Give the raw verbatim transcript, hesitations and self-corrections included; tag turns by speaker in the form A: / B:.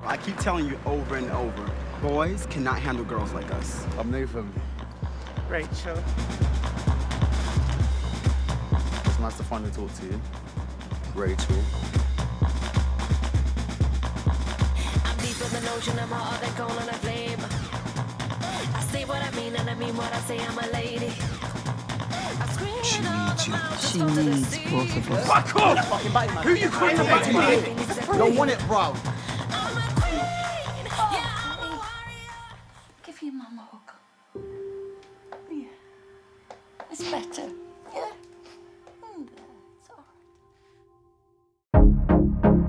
A: I keep telling you over and over, boys cannot handle girls like us.
B: I'm Nathan.
C: Rachel.
B: It's nice to finally talk to you. Rachel.
D: I'm deep in the ocean, I'm hotter than coal on a flame. I say what I mean and I mean what I say, I'm a lady.
A: She needs you.
E: She needs both of us.
A: Fuck off! Who you calling a back to? Don't want it, bro.
D: I'm a queen. Yeah, I'm a warrior.
E: Give your mum a hug. Yeah. It's better. Yeah. Mm, it's all right.